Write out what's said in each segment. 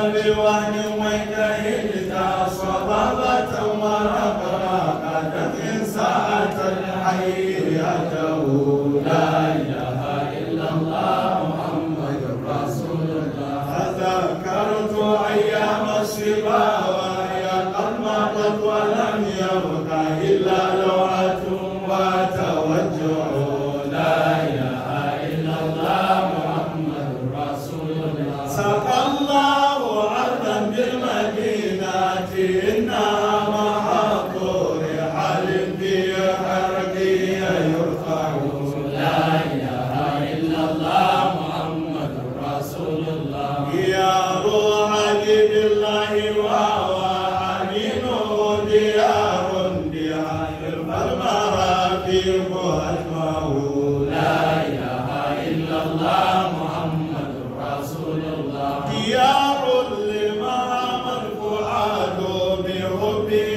بوهن وكهلت صبابة ورقراقة من ساعة الحيرة لا إله إلا الله محمد رسول الله. تذكرت أيام الصبا وهي قد مضت ولم يبق إلا لوعة وتوجع لا إله إلا الله محمد رسول الله. سقى الله أرضا بالمدينة إنها محط رحال في حرقي يرفع لا إله إلا الله محمد رسول الله. يا روح بالله وهو أمينه ديار بها المرافق أجمعه لا إله إلا الله محمد رسول الله. ديار لمام الفؤاد بحبه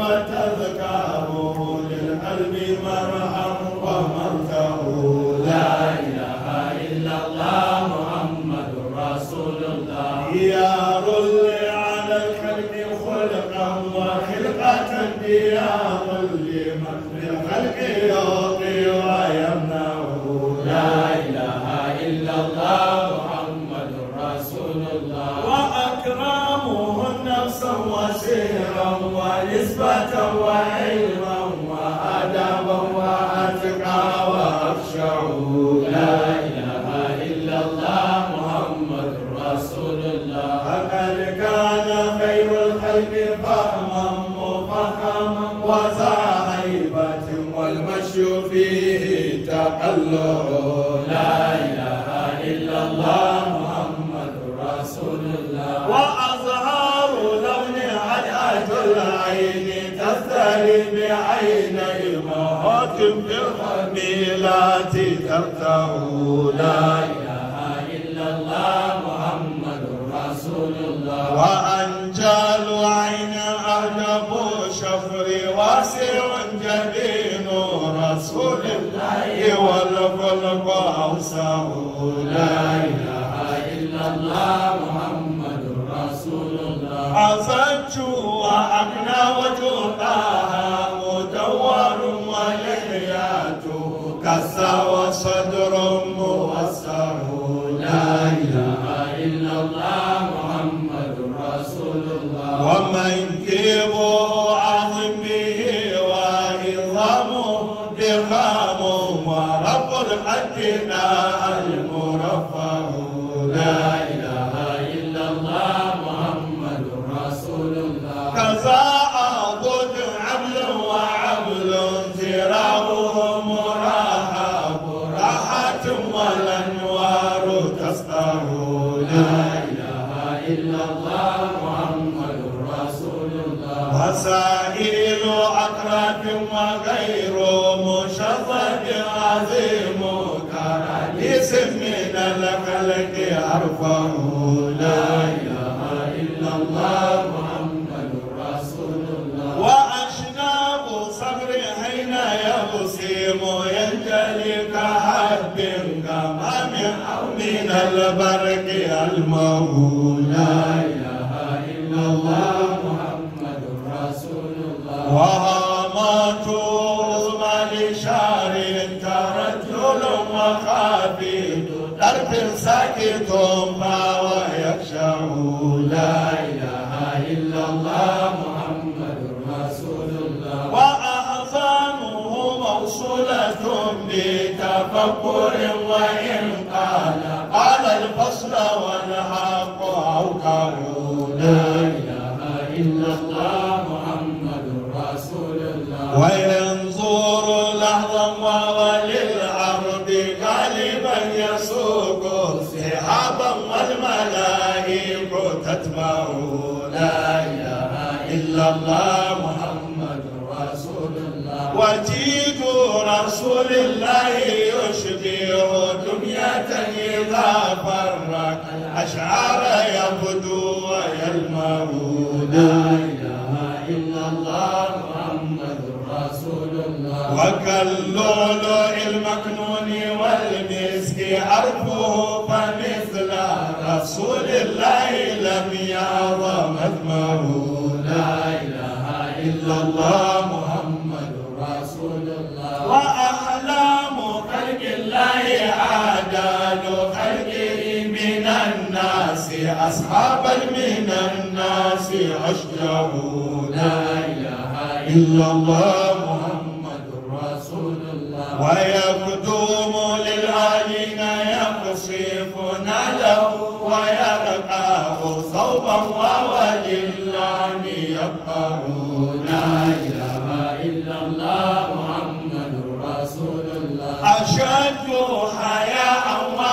وتذكاره للقلب مرحم ومرتع لا إله إلا الله محمد رسول الله. ديار على الخلق خلقا وخلقة ديار لمن في الخلق يعطي ويمنعه لا إله إلا الله محمد رسول الله. وأكرمه نفسا وسيرا ونسبة وعلما وأدبا وأتقى وأخشع لا إله إلا الله محمد رسول الله. فقد كان خير الخلق فهما مفخما وذا هيبة والمشي فيه تقلع لا إله إلا الله محمد رسول الله. وأظهار لون عدأة العين تستري بعيني موت في الخميلات ترتع لا إله إلا الله محمد رسول الله. وأنجال عين أرنب شفر واسع جبين رسول الله والخلق أوسع لا إله إلا الله محمد رسول الله. أفج وأقنى وجودها مدور ولحياته كسى وصدر موسع لا إله إلا الله محمد رسول الله. ومنكبه عظم به وعظامه ضخام ورب الحدنا المرفع لا إله إلا الله محمد رسول الله. كذا عضد عبل وعبل ذراعه مرحب راحة والأنوار تسطع لا إله إلا الله محمد رسول الله. وسائل أقرب وغير مشظب عظيم كرئيس من الخلق أرفع لا إله إلا الله محمد رسول الله. وأشناب صبر حين يبسم ينجلي كحب غمام أو من البرق الموت لا إله إلا الله محمد رسول الله. وهامات عظمى لشار ترجل وخافت درب ساكت ويخشع لا إله إلا الله محمد رسول الله. وأحزانه موصولة بتفكر وإن قال الفصل والحق أوقع لا إله إلا الله محمد رسول الله. وينظر لحظا وللعرض غالبا يسوق سحابا والملائك تتبع لا إله إلا الله محمد رسول الله. وجيد رسول الله يشبه دمية إذا فرق الأشعار يبدو ويلمع لا إله إلا الله محمد رسول الله. وكاللؤلؤ المكنون والمسك عرفه فمثل رسول الله لم يرى مذمه. لا إله إلا الله محمد رسول الله. وأعلام خلق الله عدال خلقه من الناس أصحابا من الناس أشجع. لا إله إلا الله محمد رسول الله. ويقدم للعالين يقصفون له ويرقاه صوبا ووللعن يبقى. لا إله إلا الله محمد رسول الله. أشد حياء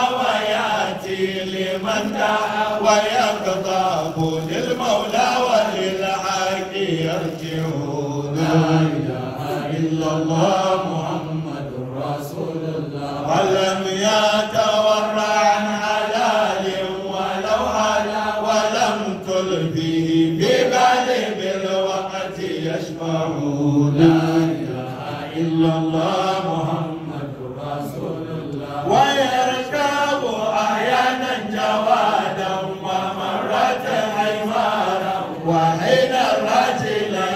وياتي لمن دعا ويغضب للمولى وللحق يرجع. لا إله إلا الله محمد رسول الله. ولم يتورع عن حلال ولو حلا ولم تلفه بغالب الوقت يشفع. لا إله إلا الله محمد رسول الله. ويركب أحيانا جوادا ومرة حمارا وحين رجلا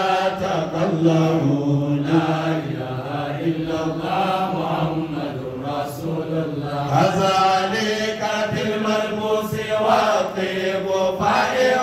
يتقلع. لا إله إلا الله محمد رسول الله. كذلك في الملبوس والطيب فائع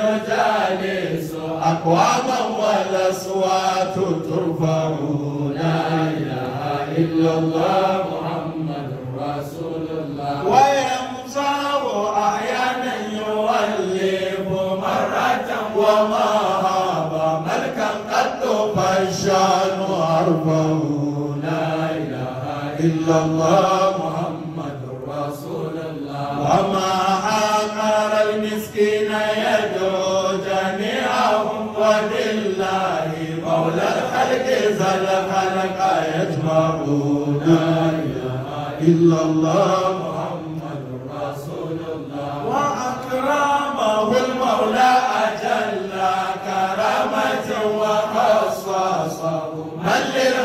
يجالس أقواما والأصوات ترفع. لا إله إلا الله محمد رسول الله. ويمسح أحيانا يولف مرة وما هاب ملكا قد فالشان أرفع. لا إله إلا الله محمد رسول الله. وما حقر المسكين يدعو جميعهم ولله مولى الخلق ذا الخلق يجمع. لا إله إلا الله محمد رسول الله. وأكرمه المولى أجل كرامة وخصصه من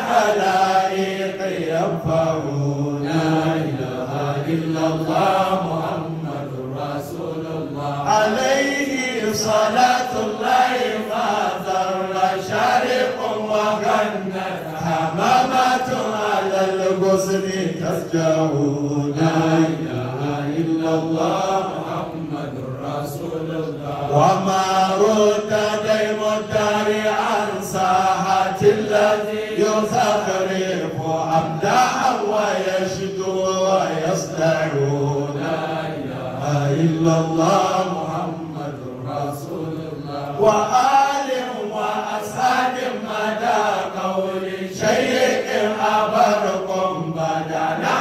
للخلائق ينفع. لا إله إلا الله محمد رسول الله. عليه صلاة الله ما ذر شارق وغنت حمامات على الغصن تسجع. لا إله إلا الله محمد رسول الله. وما رد ديم الدار عن ساحة الذي يزخرف أمداحا ويشدو ويصدع. لا إله إلا الله محمد رسول الله. وآل وأصحاب مدى قول شيء أبركم بدنا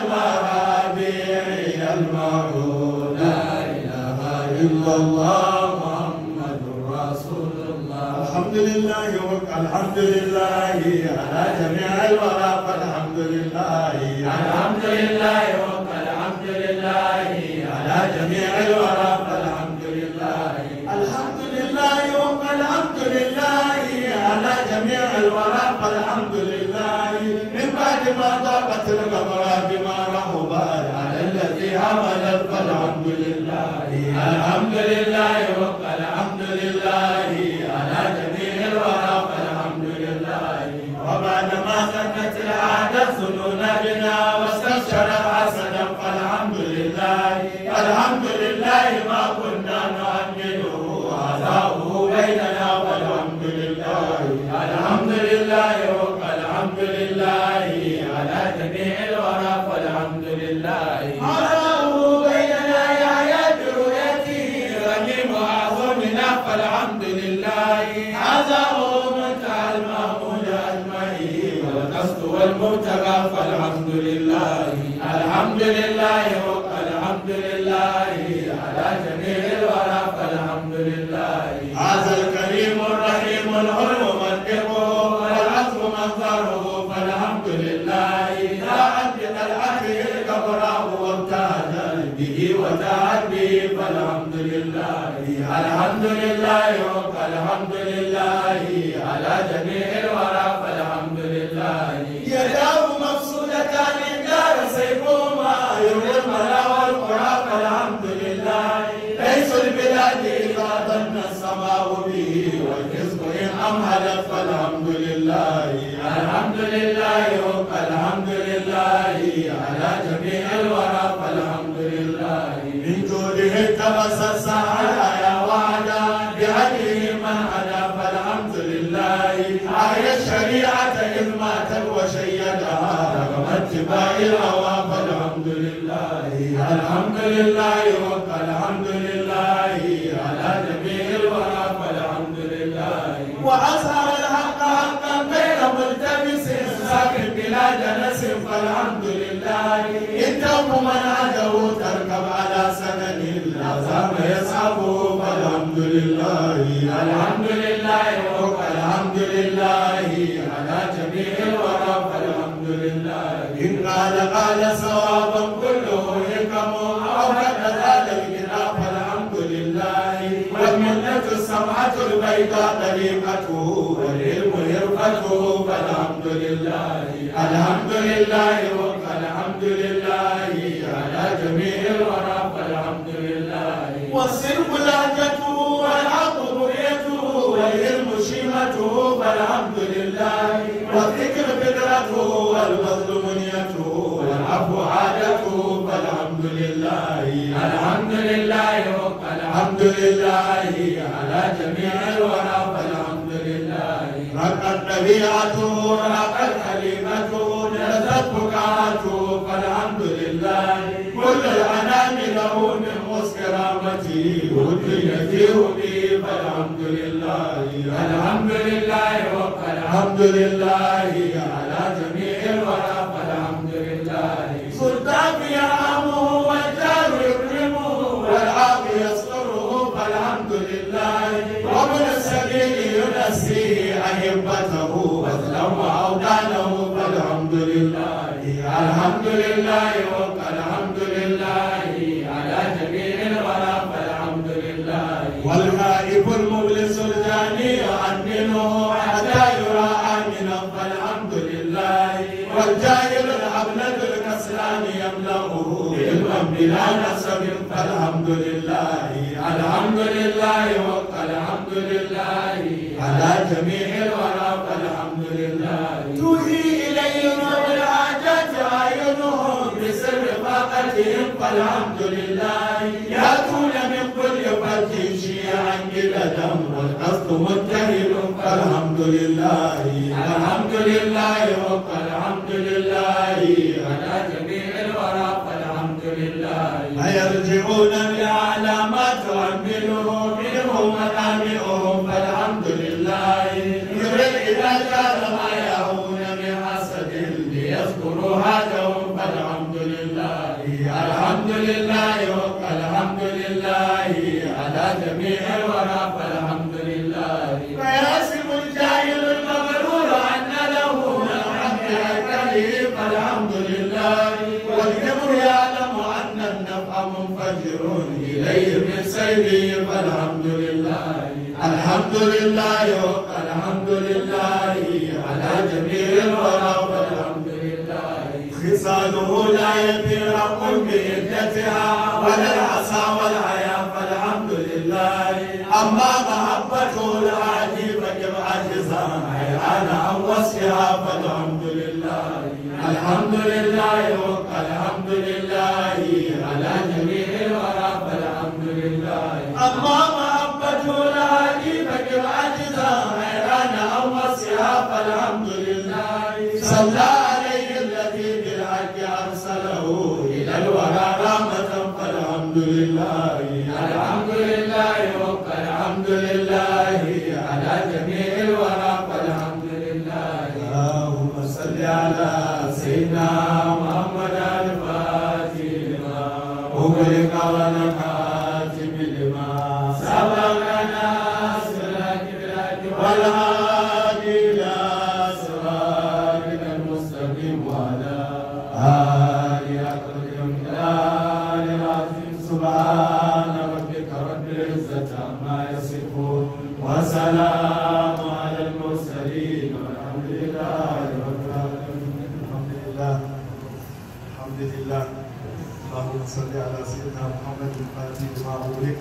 والمرابيع يلمع. لا إله إلا الله محمد رسول الله. الحمد لله الحمد لله على جميع الورى فالحمد لله. الحمد لله الحمد لله على جميع الورى فالحمد لله. الحمد لله الحمد لله على جميع الورى فالحمد لله. من بعد ما ضاقت الغبرة بما رحبت على الذي عملت فالحمد لله. الحمد لله الحمد لله على جميع الورى فالحمد لله. وبعد ما سكت العادة ظنون بنا واستبشرت حسنا فالحمد لله. الحمد لله ما كنا نؤمله عزاؤه بيننا والحمد لله. الحمد لله الحمد لله على جميع الورى فالحمد لله. عزاؤه بيننا يحيى برؤيته رحيم أعظمنا فالحمد لله. عزاؤه منتهى المأمول أجمعين والقصد والمبتغى فالحمد لله. الحمد لله الحمد لله على جميع الورى فالحمد لله. هذا الكريم الرحيم الحلم منطقه والعزم منظره فالحمد لله. جاءت بطلعته الكبرى وابتهج به وتعد به فالحمد لله. الحمد لله الحمد لله على جميع الورى فالحمد لله. يداه مبسوطتان دار سيفهما لله الحمد لله الحمد لله على جميع الورى فالحمد لله من جوده تبسس على وعدا بهديه من هدى فالحمد لله أحيا الشريعة إذ ماتت وشيدها رغم اتباع الهوى فالحمد لله الحمد لله الحمد لله على جميع الورى فالحمد لله وأظهر الحق حقا غير ملتبس ساكن بلا جنس فالحمد لله إن توم من عده تركب على سنن العذاب يصعبه فالحمد لله الحمد لله الحمد لله على جميع الورى فالحمد لله إن قال صوابا كله حكم أو قد زاد الغنى فالحمد لله والملة السمعة البيضاء طريقته والعلم حرفته فالحمد لله الحمد لله الحمد لله على جميع الورى فالحمد لله والصدق لهجته والحق رؤيته والعلم شيمته فالحمد لله والذكر فكرته والبذل منيته والعفو عادته فالحمد لله الحمد لله الحمد لله على جميع الورى فالحمد لله رقت طبيعته رقت كلمته نزلت بكاته فالحمد لله كل الانام له من مسكرامته ودنيته به فالحمد لله الحمد لله الحمد لله على جميع الورى فالحمد لله سلطان يرحمه والجار يكرمه والعاق يستره فالحمد لله وابن السبيل ينسيه أحبته وازلم أودانه فالحمد لله الحمد لله الحمد لله على جميع الورى فالحمد لله والخائف المبلس الجاني يؤمنه حتى يرى آمنا فالحمد لله والجاهل الأبلد الكسلان يملأه علما بلا نسب فالحمد لله الحمد لله الحمد لله على جميع الورى فالحمد لله توحي إليهم بالحاجات أعينهم بسر فاقتهم فالحمد لله يأتون من كل فج شيعا جلدا والقصد متهل فالحمد لله الحمد لله الحمد لله على جميع الورى فالحمد لله فيرجعون لأعلى ما تؤمنه منهم مدامعهم فالحمد لله يريد إذا كان ما يهون من حسد ليذكروا هدهم فالحمد لله الحمد لله الحمد لله على جميع الورى فالحمد لله فيحسب الجاهل المغرور أن له الحمد لله فالحمد لله والكبر يعلم أن النفع منفجر إليه من سيره فالحمد لله الحمد لله الحمد لله على جميع الورى فالحمد لله خصاله لا يفرق بعدتها ولا العصا والحياة فالحمد لله أما محبته الهادي فكم عجزا حيران عن وصفها فالحمد لله الحمد لله الحمد لله على جميع الورى فالحمد لله أما محبته الهادي فكم عجزا حيران عن وصفها فالحمد لله صلى عليه الذي بالحق أرسله إلى الورى رحمة فالحمد لله الحمد لله الحمد لله على جميع الورى فالحمد لله اللهم صل على سيدنا محمد الفاتح لما أغلق والخاتم لما سبقنا صراط الحق والهادي إلى صراطك المستقيم وعلى آله العظيم سبحان ربك رب العزة عما يصفون وسلام على المرسلين والحمد لله رب العالمين. الحمد لله الحمد لله. اللهم صل على سيدنا محمد الفاتح لما أغلق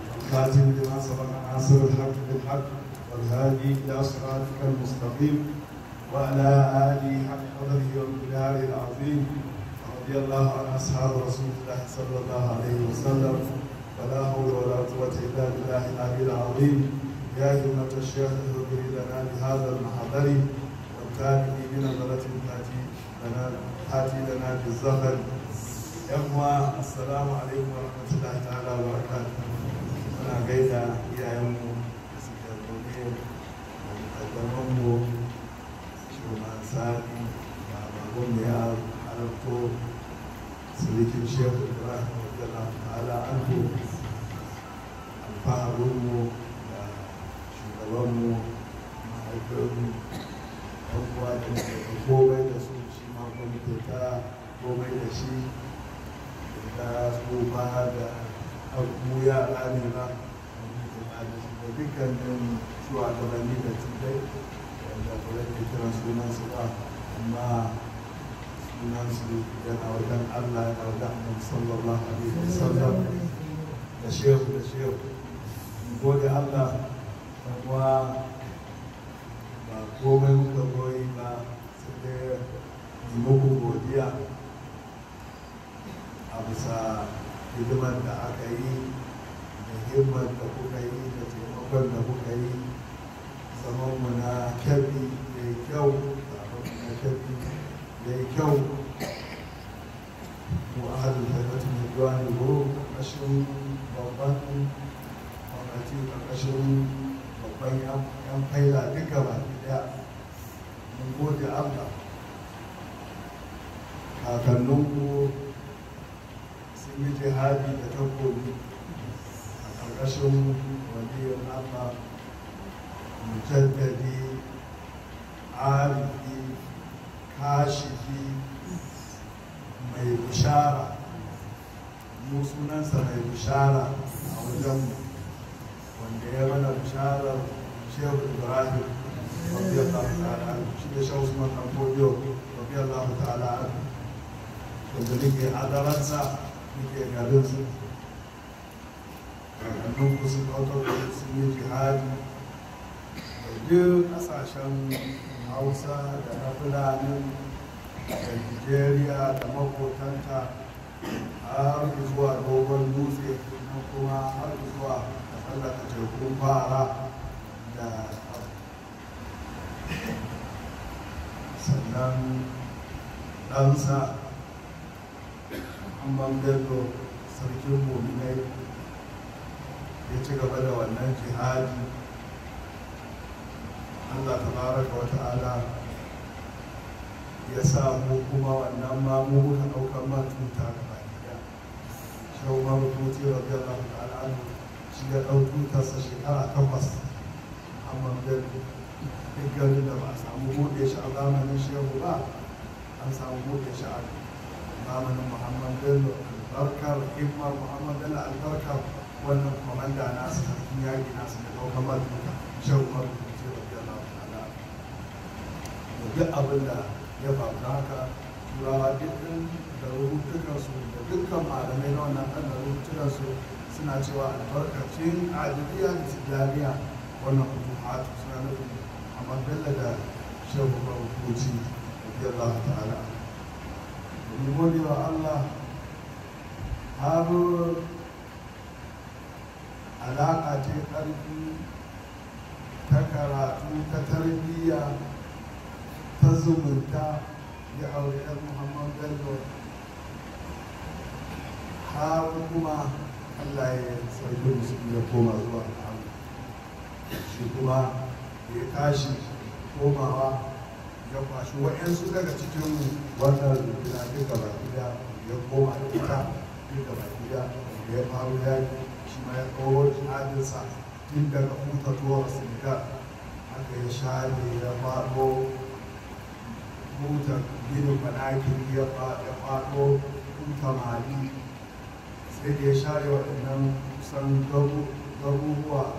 الخاتم لما سبق ناصر الحق بالحق والهادي إلى صراطك المستقيم وعلى آله حق قدره ومقداره العظيم. رضي الله عن أصحاب رسول الله صلى الله عليه وسلم. ولا حول ولا قوة إلا بالله العلي العظيم. يا همة الشيخ اهدر لنا بهذا المحضر والتابعي بنظرة تأتي لنا بالزفر. يوم السلام عليكم ورحمة الله تعالى وبركاته. أنا قيدا يا يوم سكرتوني ومقدمه شومان سادي وعبابون يا حرمتو سليك الشيخ إبراهيم رضي الله تعالى عنه الفهرمو شوغبامو mahaifinmu ɗan uwa da komai da su shi ma kwamito ta komai da shi da tsofa da abu yara ne ba da dukkanin shugabanni da tudai wanda ba zai kira sunansu ba amma sunansu yana wajen Allah yana wajen Annabi sallallahu alaihi wasallam da shehu gode Allah kuma ba komai muka goyi ba sai dai yi muku godiya a bisa hidimar da aka yi da himmar da kuka yi da taimakon da kuka yi. Zamanmu na Kebbi ya yi kyau, zamanmu na Kebbi ya yi kyau. Mu ahalin tabbatu mai zuwa ne ko ƙarƙashin babban kwamnati, ƙarƙashin babban yan faila duka ba ɗaya. Mun gode Allah. Kakanninku sun yi jihadi da takobi a ƙarƙashin waliyin Allah, mujaddadi, arifi, kashifi, mai bishara. Mu sunansa mai bishara a wajenmu, wanda ya mana bisharar Shehu Ibrahim radiyallahu ta'ala anhu, shi da Shehu Usman dan Fodiyo radiyallahu ta'ala anhu, wanda nake adaransa nake garinsa. Kakanninku sun ɗaukar sun yi jihadi da duk ƙasashen Hausa da na Fulani da Nigeria da makotanta har zuwa dogon dutse kuma har zuwa da tsallaka tekun fara da sannan ɗansa Amman Bello sarkin muminai ya ci gaba da wannan jihadi. Allah tabaraka wa ta'ala ya samu kuma wannan ma mu muka ɗaukar matuta gaba ɗaya. Shehu Marubuci radiyallahu ta'ala anhu shi ya ɗau tutarsa shekara 8. Amman Bello duk garin da ba a samu buɗe shi a zamanin Shehu ba, an samu buɗe shi a zamanin Muhammad Bello. Albarkar himmar Muhammad Bello, albarkar wannan kwamanda nasu sarkin yaƙi nasu da ɗaukar matuta Shehu Marubuci radiyallahu ta'ala anhu. Duk abin da ya faru haka turawa dukkan da rubutukansu da dukkan malamai na wannan kan da rubutukansu suna cewa albarkacin adiliya da tijjaniya wannan hukumatu suna nufin Ahmad Bello da Shehu Marubuci radiyallahu ta'ala. Domin gode wa Allah har alaƙa ce ƙarfi ta karatu ta tarbiyya ta zumunta ya aure ɗan Muhammad Bello har kuma Allah ya sarki musulmi ya koma zuwa Allah. Shi kuma ya tashi komawa ya kwashi waɗansu daga cikin wannan rukuna duka baki da ya koma da ita duka baki da ya faru yaki shi ma ya kawo jihadinsa tun daga hutatuwar Senegal haka ya share ya faɗo hutar ginin fanakin ya faɗo hutar mali sai da ya share waɗannan kusan garuruwa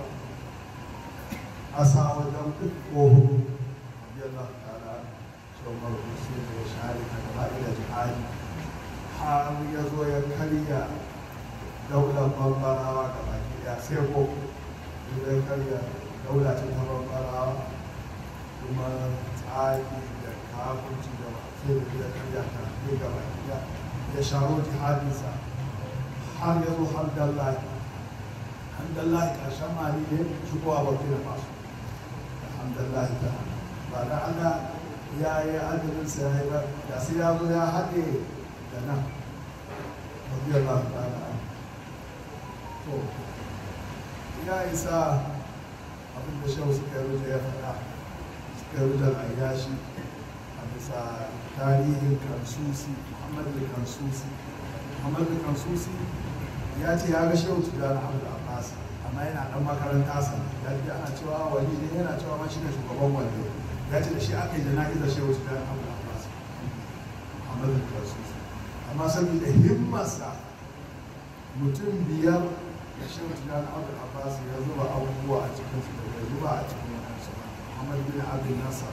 ƙasa wajen ko hudu yadda tara shawar sai da ya share ta gaba da jihadi har ya zo ya karya daular bambarawa gaba ɗaya sai ko ya karya daular ta bambarawa kuma jihadi da kafirci da sai da ya karya ta ne gaba ya sharo jihadinsa har ya zo hamdallahi ƙarshen mali ne shigowa burkina faso hamdallahi ta ba da Allah ya yi adadinsa ya yi ba da sai ya zo ya haɗe da nan radiyallahu ta'ala to ya isa abin da shehu suka yi ya faɗa suka yi da ayyashi a bisa tarihin kansusi muhammadu kansusi ya ce ya ga shehu tijjani abu da abbas amma yana ɗan makaranta sa ya ji ana cewa wani ne yana cewa ma shi ne shugaban wanda ya ce da shi aka yi jana'izar shehu tijjani abu da abbas muhammadu kansusi amma saboda himmarsa mutum biyar da shehu tijjani abu da abbas ya zuba abubuwa a cikinsu da ya zuba a cikin wadansu ba muhammadu bin abin nasar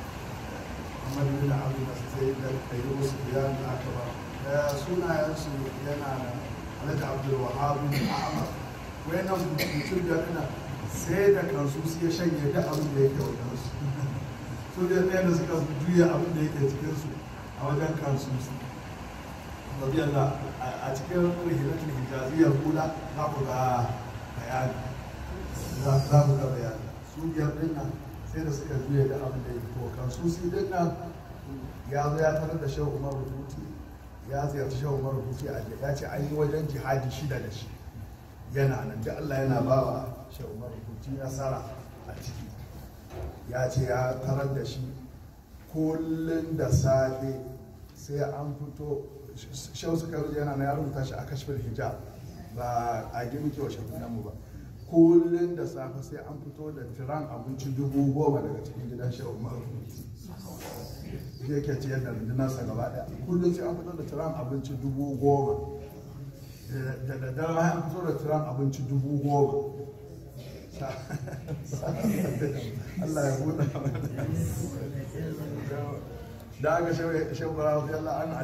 sai da kai musu biyan da aka ba da sunayensu yana da alhaji abdul wahab bin ahmad wayannan mutum da ina sai da kansu su ya shanye da abin da yake wajen su su da ne da suka juya abin da yake cikin su a wajen kansu su radiyallahu a cikin rihilatul hijaziyar kula za ku ga bayani za ku ga bayani su biyar din nan sai da suka juya da abin da yake to kansu su din nan ya zo ya tarar da shehu umar rubuti ya ziyarci shehu umar rubuti a ya ce an yi wajen jihadi 6 da shi yana nan da Allah yana ba wa shehu umar rubuti nasara a ciki ya ce ya tarar da shi kullum da safe sai an fito shehu suka rubuta yana na ya rubuta shi a kashfin hijab ba a gimke wa shafinan mu ba kullum da safe sai an fito da tiran abinci 10,000 daga cikin gidan shehu umar rubuti yake ciyar da rundunarsa gaba daya kullum sai an fito da tiran abinci 10,000 da daddare an fito da tiran abinci 10,000 Allah ya buɗe da aka shawara radiyallahu anhu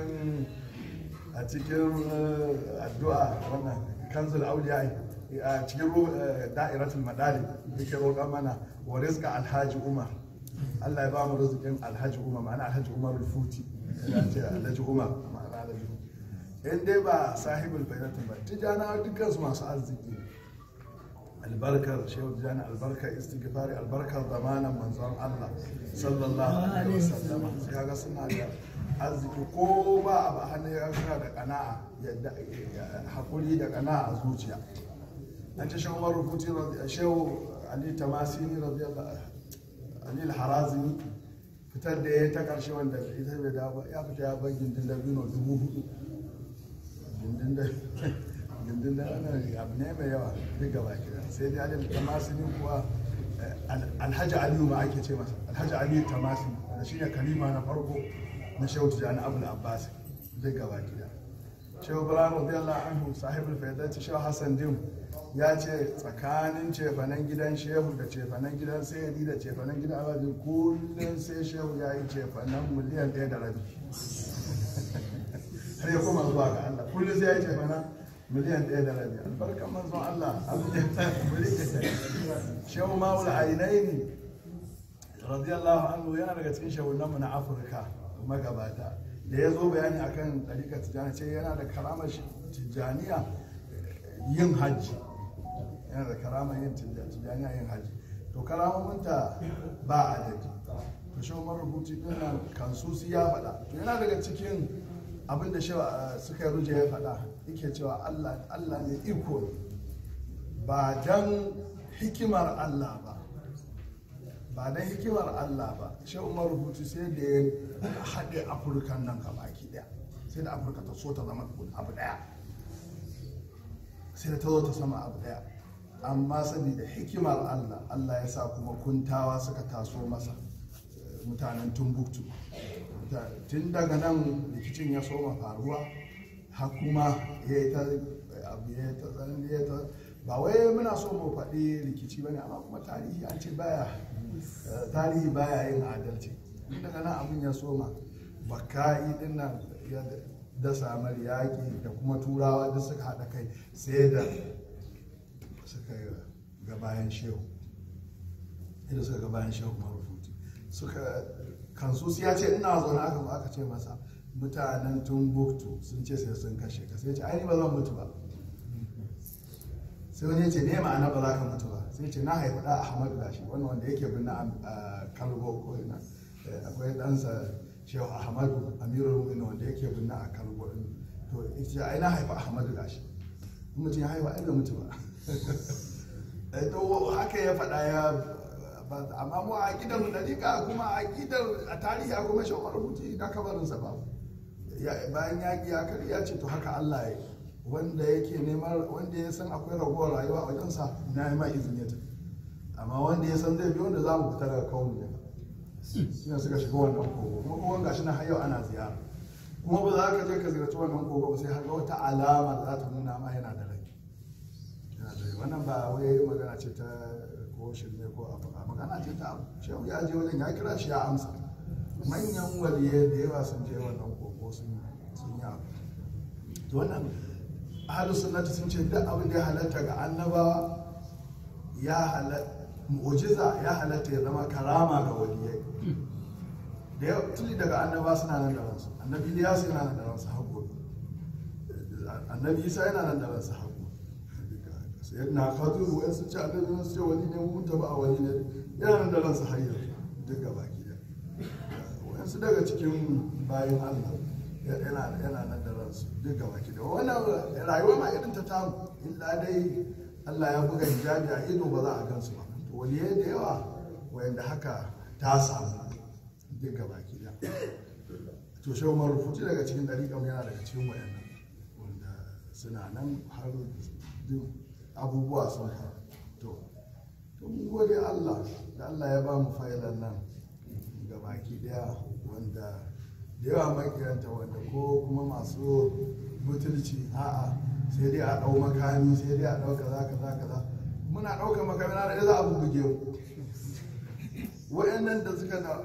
a cikin addu'a wannan kanzul auliya a cikin da'iratul madali yake roƙa mana wa rizqa alhaji umar Allah ya ba mu rizikin alhaji umar ma'ana alhaji umar al-futi ya ce alhaji umar ma'ana alhaji in dai ba sahibul bainatin ba tijana dukkan su masu arziki albarkar shehu tijana albarkar istighfari albarkar zamanan manzon Allah sallallahu alaihi wasallam sai kaga suna da arziki ko ba abu hannu ya suna da kana'a hakuri da kana'a a zuciya an ce shehu umar al-futi shehu ali tamasini radiyallahu Ali al-Harazimi fitar da ya ta karshe wanda ita bai dawo ya fita ya bar gindin da bino 4,000 gindin da ana abu ne mai yawa duk gaba kira sai dai Ali Tamasini kuwa Alhaji Aliyu ma ake ce masa Alhaji Aliyu Tamasini da shi ne kalima na farko na Shehu Tijjani Abul Abbas duk gaba kira Shehu Ibrahim radiyallahu anhu sahibul faidati Shehu Hassan Dim ya ce tsakanin cefanen gidan shehu da cefanen gidan sayyidi da cefanen gidan abadin kullum sai shehu ya yi cefanen miliyan 1.5 har ya koma zuwa ga Allah kullum sai ya yi cefanen miliyan 1.5 albarkan manzon Allah shehu ma'ul ainihin radiyallahu anhu yana daga cikin shehunanmu na Afirka magabata da ya zo bayani akan ɗarikar tijjani ce yana da karamar tijjaniya yin hajji yana da karamar yin tijjaniya yin hajji to karamominta ba adadi to shi umar rubuci din nan kansusi ya faɗa to yana daga cikin abin da shi suka ruje ya faɗa yake cewa Allah ne iko ne ba dan hikimar Allah ba dan hikimar Allah ba shi umar rubuci sai da ya haɗe afirkan nan baki ɗaya sai da afirka ta so ta zama abu ɗaya sai da ta zo ta sama abu ɗaya amma saboda hikimar Allah ya sa kuma kuntawa suka taso masa mutanen Timbuktu tun daga nan rikicin ya soma faruwa har kuma ya yi ta abu ya ta tsanani ya ta ba wai muna so mu faɗi rikici bane amma kuma tarihi an ce tarihi baya yin adalci daga nan abin ya soma baka'i din nan ya dasa mar yaƙi da kuma turawa da suka haɗa kai sai da suka ga bayan shehu marufuti suka kansusi ya ce ina zaune aka ce masa mutanen Timbuktu sun ce sai sun kashe ka, sai ya ce ai ni ba zan mutu ba. sai wani ya ce ne ma'ana ba za ka mutu ba, sai ce na haifi da Ahmadu gashi wannan wanda yake bin a Kalgo ko ina akwai ɗansa Shehu Ahmadu Amirul Mu'minin wanda yake bin a Kalgo to ita ai na haifi Ahmadu gashi, mutum ya haifa ai bai mutu ba. To haka ya faɗa ya amma mu a gidan mu dariƙa kuma a gidan a tarihi kuma shi rubuci na kabarinsa ba bayan yaƙi ya kari ya ce to haka Allah ya wanda yake neman wanda ya san akwai ragowar rayuwa a wajensa na yi ma izini ya tafi, amma wanda ya san zai bi wanda za mu fita daga kawun ne suna suka shiga wannan kogo kuma kogon gashi na har yau ana ziyara kuma ba za ka je ka ziyarci wannan kogo ba sai har ga wata alama da za ta nuna ma yana da rai. Wannan ba wai magana ce ta ko shirme ko abu, magana ce ta abu. Shehu ya je wajen ya kira shi ya amsa, manyan waliyai da yawa sun je wannan kogo sun yi abu. To wannan ahlus sunnati sun ce duk abin da ya halatta ga annabawa ya halatta, mu'jiza ya halatta ya zama karama ga waliyai. Da yau tuli daga annaba suna nan da ransu, annabi Ilyas yana nan da ransu har gobe, annabi Isa yana nan da ransu har gobe. Sayyidina Khadiru wai sun ce annabi sun ce wali ne mun taba a wali ne yana nan da ransu har yanzu duk gaba ki da. Wayansu daga cikin bayan Allah yana nan da ransu duk gaba ki da. Wannan rayuwa ma irin ta tamu, illa dai Allah ya buga hijabi a ido ba za a gansu ba. To waliyai da yawa wayanda haka ta samu duk gaba ki da. To Shehu Marufuci daga cikin dariƙan yana daga cikin wayannan wanda suna nan har duk abubuwa sun faru. To mun gode Allah da Allah ya ba mu fa'ilan nan ga baki daya, wanda da yawa makiranta wanda ko kuma masu butulci a'a sai dai a ɗau makami sai dai a ɗau kaza muna ɗaukar makami na da za a bubbuge mu. Waɗannan da suka da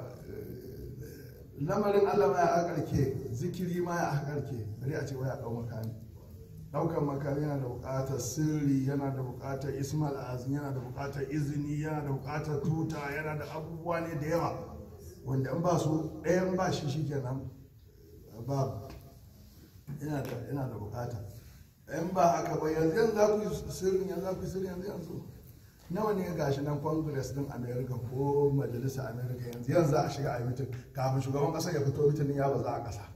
lamarin Allah ma ya akarke, zikiri ma ya akarke, bari a ce wai a ɗau makami. Ɗaukar makami yana da buƙatar sirri, yana da buƙatar ismal azim, yana da buƙatar izini, yana da buƙatar tuta, yana da abubuwa ne da yawa wanda in ba su ɗayan ba shi shikenan babu, yana da buƙata. In ba haka ba yanzu za ku yi sirrin yanzu nawa ne gashi nan congress din America ko majalisar America yanzu za a shiga a yi mitin kafin shugaban ƙasa ya fito mitin ya ba za a ƙasa.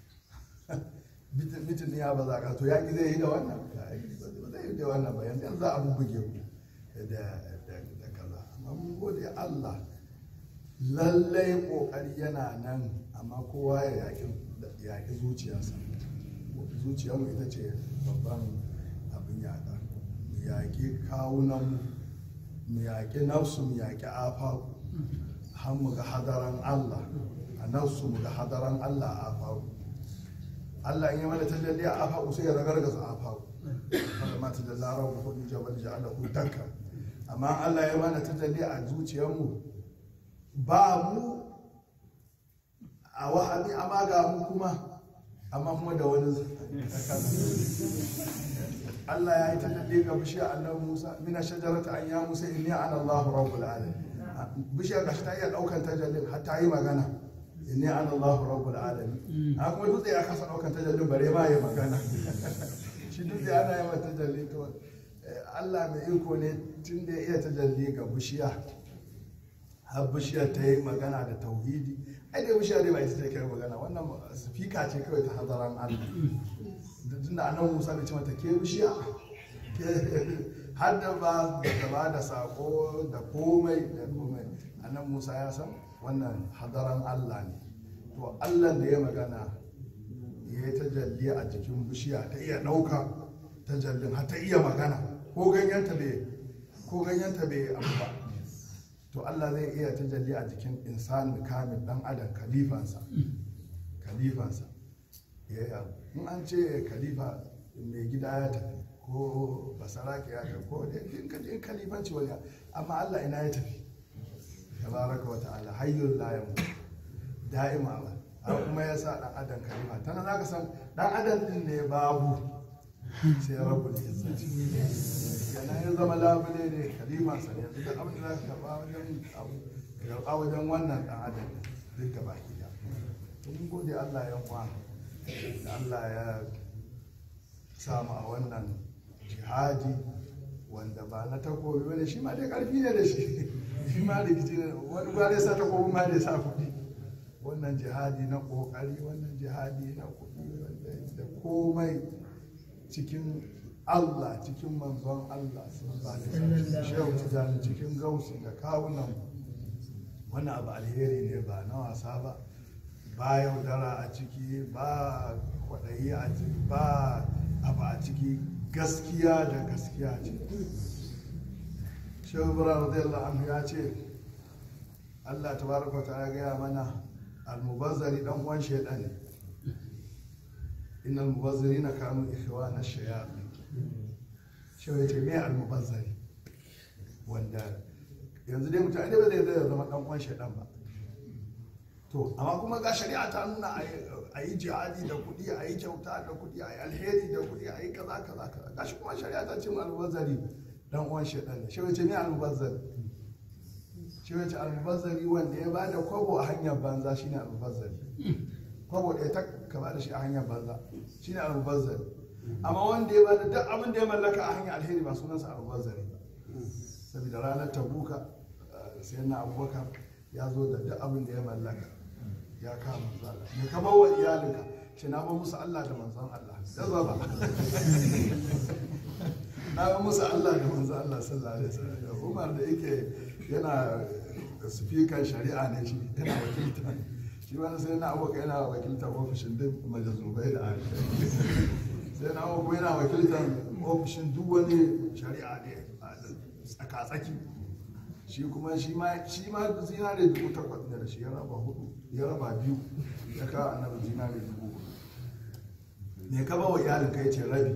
Mitin ya ba za ka to yaƙi zai yi da wannan ba zai yi da wannan ba yanzu za a bubbuge ku da kaza. Amma mun gode Allah lallai ƙoƙari yana nan, amma kowa ya yaƙi zuciyarsa. Zuciyarmu ita ce babban abin yaƙa. Mu yaƙi kawunan, mu yaƙi nafsu, mu yaƙi afaku har mu ga hadaran Allah a nafsu, mu ga hadaran Allah a afaku. Allah in yi mana tajalli a afaku sai ya ragargaza afaku. Wanda ma tajalla rabu hudu jabal ja'alahu dakka. Amma Allah ya mana tajalli a zuciyarmu ba mu a wahami amma ga mu kuma da wani Allah ya yi tajalli ga bishiyar annabi Musa mina shajarata an ya Musa inni ana Allahu rabbul alamin. Bishiyar gashi ta iya daukan tajallin har ta yi magana inni ana Allahu rabbul alamin. A kuma dutse ya kasa daukan tajallin bare ma ya magana. Shi dutse ana yi mata tajalli to Allah mai iko ne tun da ya iya tajalli ga bishiya har bishiyar ta yi magana da tauhidi. Ai dai bishiya dai ba ita take magana, wannan fika ce kawai ta hadaran Allah. Tun da annabi Musa bai ce mata ke bishiya har da ba da sako da komai annabi Musa ya san wannan hadaran Allah ne. To Allah da ya magana ya yi tajalli a jikin bishiya ta iya ɗauka tajallin har ta iya magana ko ganyenta bai abu ba. To Allah zai iya tajalli a jikin insani kamil dan adam kalifansa ya yi abu. In an ce kalifa mai gida ya tafi ko basarake ya tafi ko in kalifanci wani, amma Allah ina ya tafi tabaraka wa ta'ala hayyul la yamut da'ima ba. Har kuma ya sa dan adam kalifa tana za ka san dan adam din ne babu sai rabbul izzati yana ya zama labule ne kalifansa ne. Yanzu duk abin da za ka karba wajen abu karɓa wajen wannan ɗan adam duk gaba ki mun gode Allah ya uwa da Allah ya samu a wannan jihadi wanda ba na takobi bane shi ma dai karfi ne da shi ma rikici ne wani ba dai sa takobi ma dai sa kuɗi wannan jihadi na kokari wannan jihadi na kuɗi da komai cikin Allah cikin manzon Allah shehu tijani cikin gausi da kawunan wannan abu alheri ne ba na wasa ba ba yaudara a ciki ba kwaɗayi a ciki ba abu a ciki gaskiya da gaskiya ce shehu ibrahim radiyallahu anhu ya ce Allah tabaraka wa ta'ala gaya mana almubazzari dan uwan shaytan ne innal mubazzirina kanu ikhwana ash-shayatin shehu ya ce me almubazzari wanda yanzu dai mutane ba zai zama dan uwan shaytan ba to amma kuma ga shari'a ta nuna a yi jihadi da kuɗi a yi kyauta da kuɗi a yi alheri da kuɗi a yi kaza kaza kaza gashi kuma shari'a ta ce mu almubazzari dan uwan shaytan ne shi wace ne almubazzari shi wace almubazzari wanda ya bada kwabo a hanyar banza shine almubazzari kwabo ɗaya ta ka bada shi a hanyar banza shine almubazzari amma wanda ya bada duk abin da ya mallaka a hanyar alheri ba sunansa almubazzari ba saboda ranar tabuka sai na abubakar ya zo da duk abin da ya mallaka ya kama zala ya kama wa iyalinka ce na ba musu Allah da manzon Allah ya zaba na ba musu Allah da manzon Allah sallallahu alaihi wasallam Umar da yake yana speaker shari'a ne shi yana wakilta shi wani sai na abuka yana wakilta ofishin duk majazubai da alƙali sai na abuka yana wakilta ofishin duk wani shari'a ne tsaka-tsaki shi kuma shi ma zinare 8,000 ne da shi ya raba 4 ya raba 2 ya kawo annabi zinare 4,000 ne ka ba wa iyalin ka yace rabi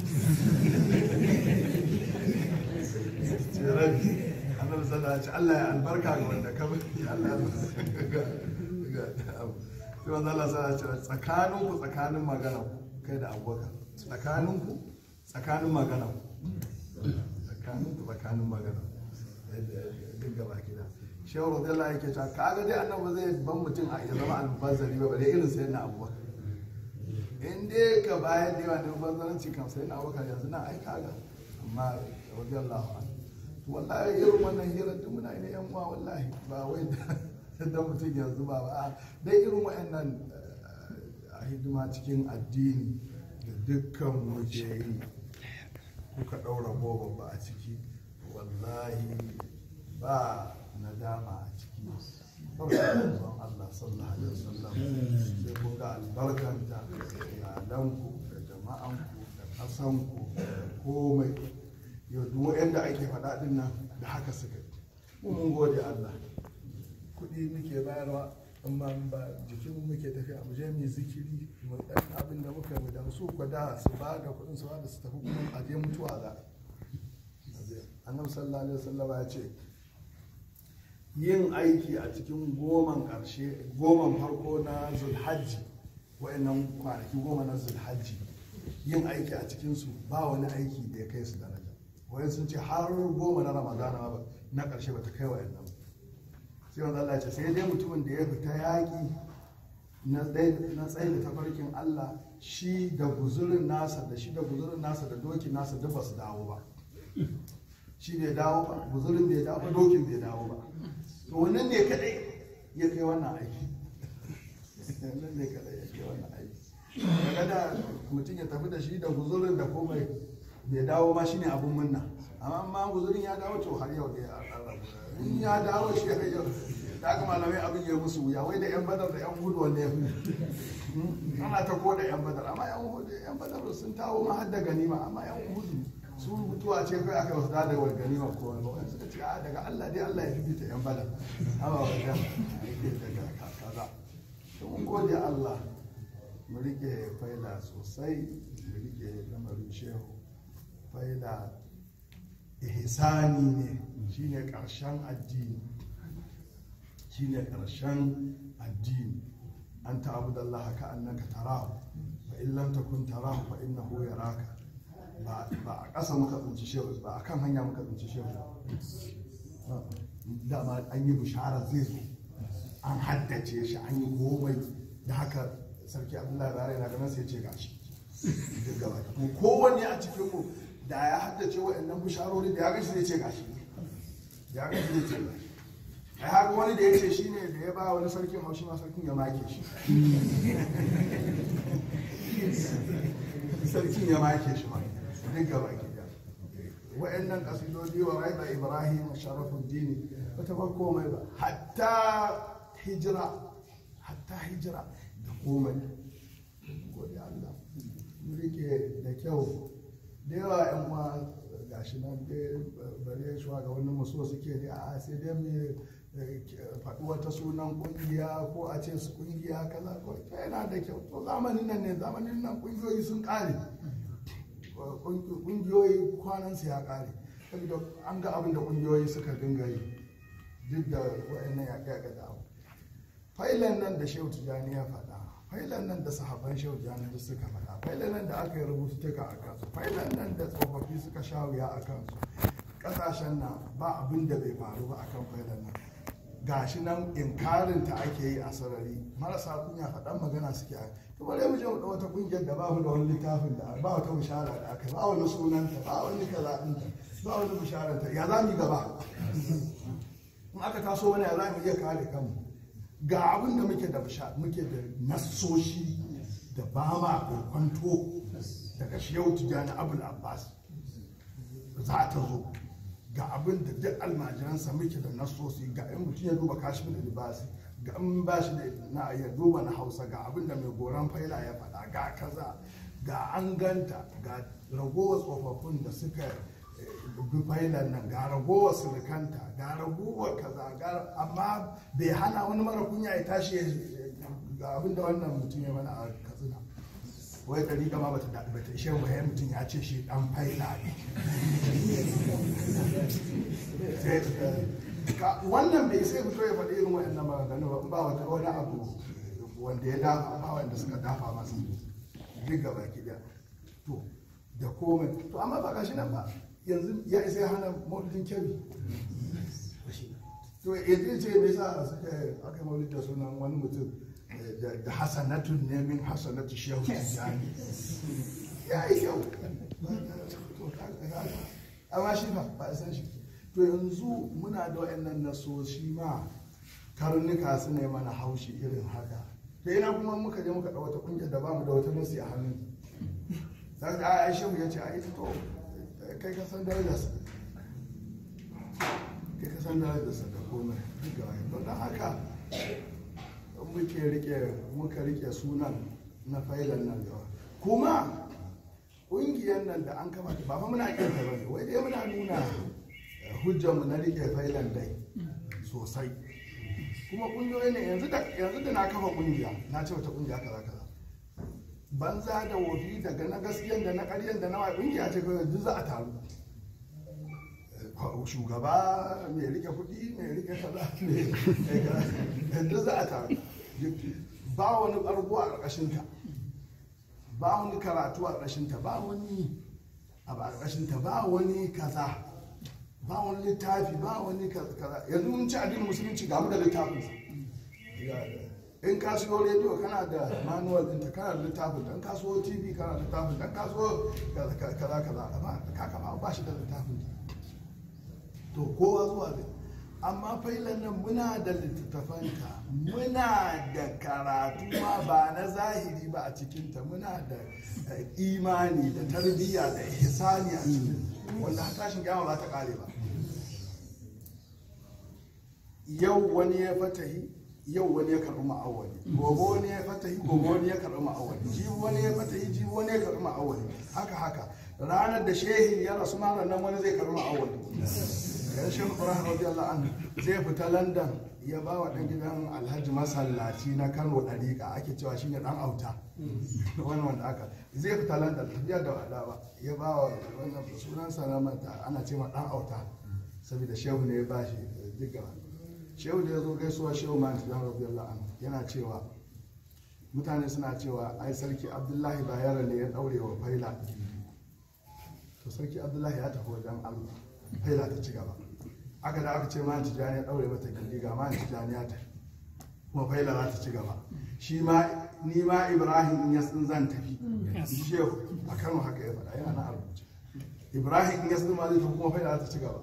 ce rabi annabi sallallahu alaihi wasallam Allah ya albarka ga wanda ka bari Allah ya sai wanda Allah sallallahu alaihi wasallam tsakaninku tsakanin magana kai da abubakar tsakaninku tsakanin magana tsakanin magana duk gaba gida shehu radiyallahu yake cewa kaga dai annabi zai ban mutum a ya zama albazzari ba bare irin sai na abubakar in dai ka bayar da yawa da bazzaranci kan sai na abubakar yanzu na ai kaga amma radiyallahu anhu to wallahi irin wannan hirar da muna ne yan uwa wallahi ba wai da mutum yanzu ba dai irin wayannan a hidima cikin addini da dukkan muke yi kuka ɗaura goma ba a ciki wallahi ba nadama a ciki kawai Allah sallallahu alaihi wasallam sai kun ga albarkanta da iyalanku da jama'anku da ƙasanku da komai yau duk yadda ake faɗa din nan da haka suka yi mun gode Allah kuɗi muke bayarwa amma ba jikin muke tafiya mu je mu zikiri mu dan abin da muka mu da su kwada su ba da kuɗin su da su tafi kuma a je mutuwa za annabi sallallahu alaihi wasallam ya ce yin aiki a cikin goman ƙarshe goman farko na zulhajji wa'annan kwanaki 10 na zulhajji yin aiki a cikin su ba wani aiki da ya kai su daraja wayan sun ce har 10 na ramadana na ƙarshe ba ta kai wa'annan sai wanda Allah ce sai dai mutumin da ya fita yaƙi na tsaye da tafarkin Allah shi da guzurin nasa da dokin nasa duk ba su dawo ba shi bai dawo ba guzurin bai dawo ba dokin bai dawo ba to wannan ne kadai ya kai wannan aiki wannan ne kadai ya kai wannan aiki daga da mutum ya tafi da shi da guzurin da komai bai dawo ma shine abun munna amma guzurin ya dawo to har yau da in ya dawo shi har yau da aka malamai abin ya musu wuya wai da yan badar da yan hudu wanne ya fi ana ta ko da yan badar amma yan badar sun tawo ma har da ganima amma yan hudu su mutuwa ce kai aka wasu da ganima ko wani ba suka ce daga Allah dai Allah ya fifita yan badar amma wajen yake daga kaza to mun gode Allah mu rike faida sosai mu rike lamarin shehu faida ihsani ne shine karshen addini shine karshen addini an ta'budu Allah ka annaka tarahu fa in lam takun tarahu fa innahu yaraka ba a ƙasa muka tsinci shehu ba a kan hanya muka tsinci shehu dama an yi bishara zai zo an haddace shi an yi komai da haka sarki abdullahi bare na ganin sai ce gashi duk gaba to kowanne a cikin mu da ya haddace wa'annan bisharori da ya gashi zai ce gashi ya gashi zai ce gashi ai haka wani da ya ce shi ne da ya ba wani sarkin haushi ma sarkin ya make shi sarkin ya make shi ma duk gaba gida wa'annan kasidodi wa raida ibrahim sharafuddin ba ta bar komai ba hatta hijira da komai gode Allah mu rike da kyau da yawa yan uwa gashi nan dai bare shi ga wani muso suke da a sai dai mu faɗi wata sunan kungiya ko a ce su kungiya kaza ko yana da kyau to zamanin nan kungiyoyi sun kare kungiyoyi kwanan su ya kare saboda an ga abin da kungiyoyi suka dinga yi duk da wa'annan yaƙe da abu failan nan da shehu tijjani ya faɗa failan nan da sahabban shehu tijjani da suka faɗa failan nan da aka yi rubututtuka a kansu failan nan da tsofaffi suka sha wuya a kansu ƙasashen nan ba abin da bai faru ba akan failan nan gashi nan inkarin ta ake yi a sarari marasa kunya faɗan magana suke a to bare mu je mu da wata kungiyar da babu da wani littafin da ba wata bishara da aka ba wani sunanta ba wani kaza ɗinta ba wani bisharanta ya za mu yi gaba in aka taso wani ya za mu iya kare kanmu ga abin da muke da nassoshi da ba ma kwanto daga shehu tijjani abul abbas za ta zo ga abin da duk almajiransa muke da nassoshi ga in mutum ya duba kashifin da libasi ga in ba shi da na ya duba na hausa ga abin da mai goron faila ya faɗa ga kaza ga an ganta ga ragowar tsofaffin da suka bi failan nan ga ragowar surukanta ga ragowar kaza amma bai hana wani mara kunya ya tashi ga abin da wannan mutum ya mana a katsina wai ɗari gama bata ishe wayar mutum ya ce shi ɗan faila ne wannan bai sai fito ya faɗi irin waɗannan maganganu ba wani abu wanda ya dafa ba wanda suka dafa masa duk gaba ki to da komai to amma ba gashi nan ba yanzu ya isa ya hana maulidin kyabi to yanzu ce me yasa suka aka maulid da sunan wani mutum da hasanatun ne min hasanatu shehu tijjani ya yi kyau amma shi ba a san shi to yanzu muna da wayannan nasoshi ma karnuka su ne mana haushi irin haka to ina kuma muka je muka da wata kungiyar da bamu da wata nasi a hannun za ka ai shehu ya ce ai to kai ka san darajarsa da komai duka don haka muka rike sunan na failan nan gaba kuma ƙungiyar nan da an kamata ba fa muna kirta ba ne wai dai muna nuna hujjarmu na rike failan dai sosai kuma ƙungiyoyi ne yanzu da na kafa ƙungiya na ce wata ƙungiya kaza banza da wofi daga na gaskiyan da na ƙaryan da na wa ƙungiya ce kawai duk za a taru shugaba mai rike kuɗi mai rike kaza duk za a taru ba wani ɓargo a ƙarƙashinta ba wani karatu a ƙarƙashinta ba wani abu a ƙarƙashinta ba wani kaza ba wani littafi ba wani kaza yanzu mun ci addinin musulunci ga mu da littafinsa in ka siyo rediyo kana da manual ɗinta kana da littafin dan ka siyo tv kana da littafin dan ka siyo kaza amma kaka ba shi da littafin to kowa zuwa zai amma failan nan muna da littattafanta muna da karatu ma ba na zahiri ba a cikinta muna da imani da tarbiyya da ihsani a cikin wanda tashin kyama ba ta kare ba yau wani ya fatahi yau wani ya karɓi ma'awali gobe wani ya fatahi gobe wani ya karɓi ma'awali jibi wani ya fatahi jibi wani ya karɓi ma'awali haka ranar da shehin ya rasu ma nan wani zai karɓi ma'awali yan shehu ibrahim radiyallahu anhu zai fita london ya ba wa ɗan gidan alhaji masallaci na kano ɗariƙa ake cewa shine ɗan auta wani wanda aka zai fita london tafiya da wada ba ya ba wa wannan sunansa na mata ana ce ma ɗan auta saboda shehu ne ya ba shi diga shehu da ya zo gaisuwa shehu ma ta radiyallahu anhu yana cewa mutane suna cewa ai sarki abdullahi bayero ne ya ɗaure wa faila to sarki abdullahi ya tafi wajen allah faila ta ci gaba aka da aka ce ma tijani ya daure mata gindi ga ma tijani ya tafi kuma faila za ta ci gaba shi ma ni ma Ibrahim in yasin zan tafi shehu a Kano haka ya faɗa yana na rubuce Ibrahim in yasin ma zai tafi kuma faila za ta ci gaba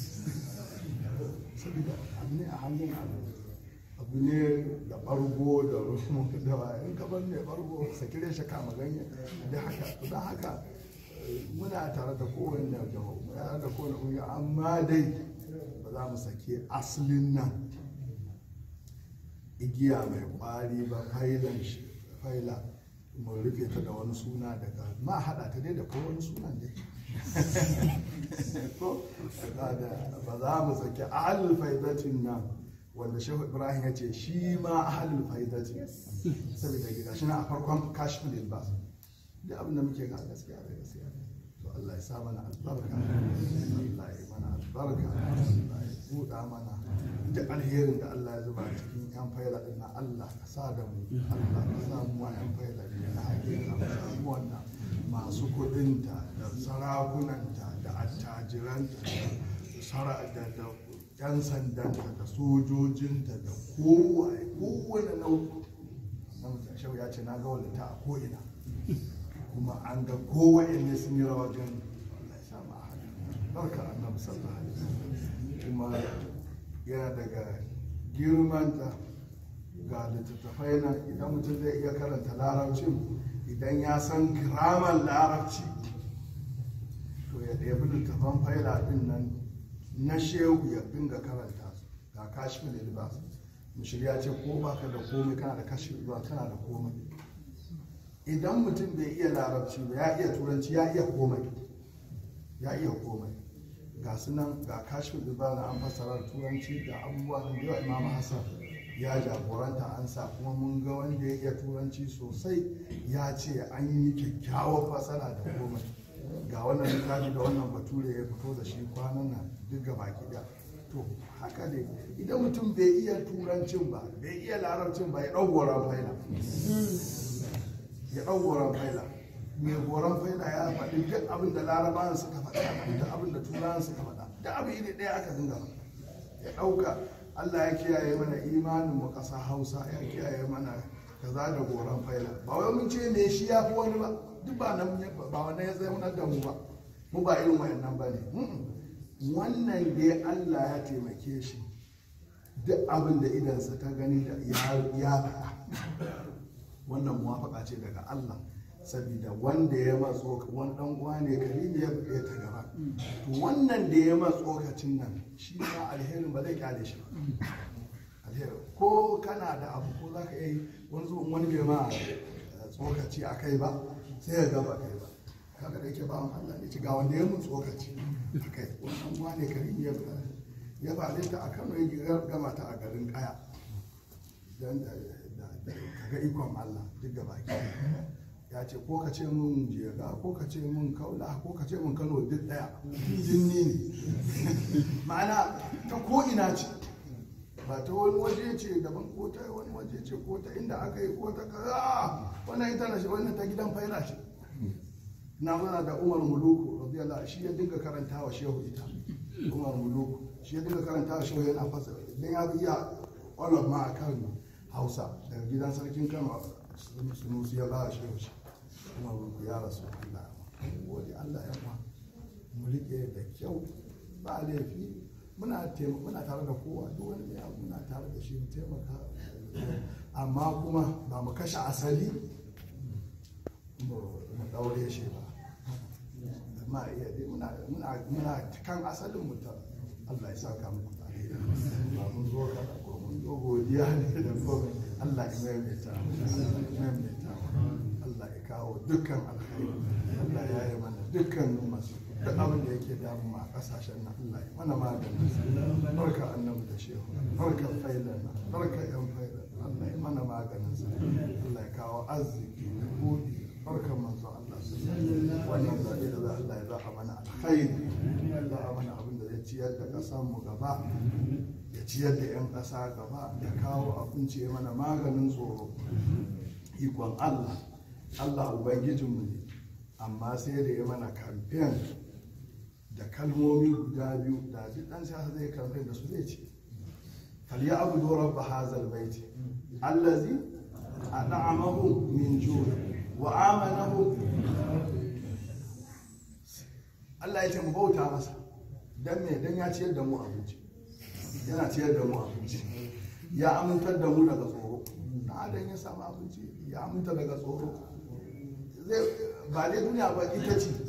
saboda abu ne a hannun abu ne da bargo da rufu da wayan gaban ne bargo sakire shi kama ganye da haka don haka muna tare da kowane jama'a muna da kowane ƙungiya amma dai ba za mu sake asalin nan igiya mai ƙwari ba faila mu rufe ta da wani suna daga ma haɗa ta dai da ko wani sunan dai ko ba za mu sake ahalul faidatin nan wanda shehu Ibrahim ya ce shi ma ahalul faidatin saboda gida shi na a farkon kashfin ilbas da abin da muke ga gaskiya da gaskiya to Allah ya sa mana albarka Allah ya mana albarka Allah ya buɗa mana duk alherin da Allah ya zuba cikin yan faila din Allah ka sa da mu Allah ka sa mu yan faila din na hakika mu samu wannan masu kuɗinta da sarakunanta da attajiranta da yan sandanta da sojojinta da kowane nau'i na mutum shau ya ce na ga wadata a ko'ina kuma an ga kowane sun yi rawa gani Allah ya samu a haka barka annabi sallallahu alaihi wasallam kuma yana daga girmanta ga littattafai nan idan mutum zai iya karanta larabcin idan ya san kiramar larabci to ya ɗebi littattafan faila ɗin nan na shehu ya dinga karanta su ga kashfin libas mushir ce ko baka da komai kana da kashfin libas kana da komai idan mutum bai iya larabci ba ya iya turanci ya iya komai ga sunan ga kashfin libas na an fassara turanci da abubuwa da yawa Imam Hassan ya jagoranta an sa kuma mun ga wanda ya iya turanci sosai ya ce an yi kyakkyawar fasara da komai ga wannan littafi da wannan bature ya fito da shi kwanan nan duk ga baki da to haka ne idan mutum bai iya turancin ba bai iya larabcin ba ya ɗau goron faila mai goron faila ya faɗi duk abin da larabawan suka faɗa da abin da turawan suka faɗa da abin iri ɗaya aka dinga ya ɗauka Allah ya kiyaye mana imanin mu ƙasa Hausa ya kiyaye mana kaza da goron faila ba wai mun ce me shi ya fi wani ba duk ba wannan ya zama da mu ba mu ba irin wayannan ba ne wannan dai Allah ya taimake shi duk abin da idansa ta gani da ya faɗa wannan muwafaka ce daga Allah saboda wanda ya matso wani dan uwa ne karimi ya buɗe ta gaba to wannan da ya matso kacin nan shi ma alherin ba zai kyale shi ba alherin ko kana da abu ko za ka yi wani zuwan wani bai ma tsokaci a kai ba sai ya gaba kai ba kaga da yake ba mu Allah ne ci ga wanda ya mun tsokaci a kai wannan uwa ne karimi ya faɗe ta a Kano ya gama ta a garin Kaya dan kaga ikon Allah duk gaba ki ya ce ko ka ce mun jega ko ka ce mun kaula ko ka ce mun Kano duk daya jinni ne ma'ana ta ko ina ce ba ta wani waje ce daban ko ta wani waje ce ko ta inda aka yi ko ta kaza wannan ita na shi wannan ta gidan faila ce na zana da Umar Muluku radiyallahu shi ya dinga karantawa shehu ita Umar Muluku shi ya dinga karantawa shehu yana fasa dan ya iya all ma akan Hausa daga gidan sarkin Kano Sunusi ya ba shehu shi Umar Muluku ya rasu Allah gode Allah ya ma mu rike da kyau ba laifi muna tare da kowa duk wani mai abu muna tare da shi mu taimaka amma kuma ba mu kashe asali mu daure shi ba amma iya dai muna kan asalin mu ta Allah ya saka muku tare ba mun zo kada ko mun zo godiya ne da komai Allah ya maimaita Allah ya kawo dukkan alkhairi Allah ya yi mana dukkan masu duk abin da yake damu a kasashen nan Allah ya mana maganin barka annabi da shehu barka failan barka yan failan Allah ya mana maganin sa Allah ya kawo arziki da godi barka manzo Allah wannan zaɓe da za Allah ya zaɓa mana alkhairi Allah ya mana abin da zai ciyar da ƙasar mu gaba ya ciyar da 'yan ƙasa gaba ya kawo abinci ya mana maganin tsoro ikon Allah ubangijinmu ne amma sai da ya mana kamfen da kalmomi guda biyu da duk dan siyasa zai kamfe da su zai ce faliya abudu rabba hazal baiti allazi an'amahu min ju' wa amanahu. Allah ya ce mu bauta masa dan me dan ya ciyar da mu abinci, yana ciyar da mu abinci, ya amintar da mu daga tsoro. Na adam ya samu abinci ya aminta daga tsoro, ba dai duniya ba ita ce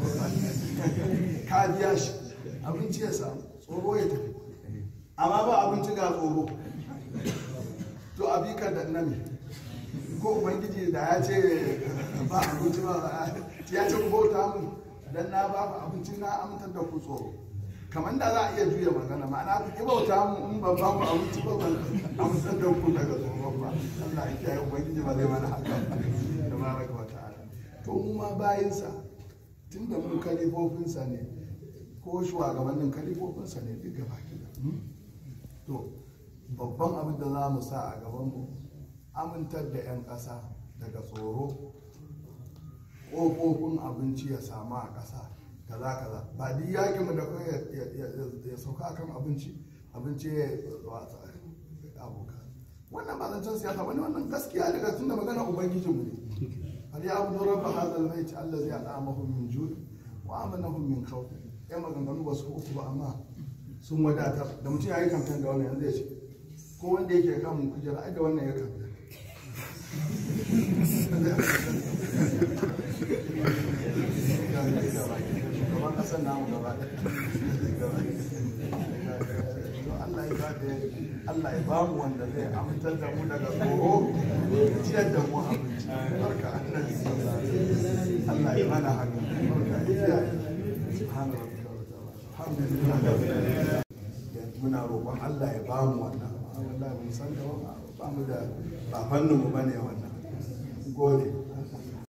ka biya shi abinci ya samu tsoro ya tafi, amma ba abinci ga tsoro to abika da nami ko ubangiji da ya ce ba abinci ba ya ce ku bauta mu dan na ba ku abinci na amintar da ku tsoro. Kamar da za a iya juya magana ma'ana ku ki bauta mu in ban ba ku abinci ba ban amintar da ku daga tsoron ba. Allah ya kiyaye ubangiji ba zai mana haka da baraka wa ta'ala. To mu ma bayinsa tun da mu kalifofinsa ne ko shugabannin kalifofinsa ne duk gaba gida. To babban abin da za mu sa a gaban mu amintar da 'yan ƙasa daga tsoro, ƙofofin abinci ya samu a ƙasa kaza kaza ba duk yakin mu da kuma ya sauka akan abinci ya watsa abokan. Wannan ba zancen siyasa bane, wannan gaskiya daga tun da magana ubangijinmu ne. فليعبدوا رب هذا البيت الذي أطعمهم من جوع وآمنهم من خوف. ‘Yan maganganu ba su uku ba amma sun wadatar da mutum ya yi kamfen da wannan yanzu ya ce ko wanda yake kamun kujera ai da wannan ya kamfen. Shugaban ƙasar namu gaba Allah ya ba mu wanda zai amintar da mu daga tsoro, ciyar da mu abinci. Barka annabi Allah ya mana haka. Barka ya subhana rabbika alhamdulillah. Muna roƙon Allah ya ba mu wannan. Allah mun san da ba mu da ba fannin mu bane wannan. Gode.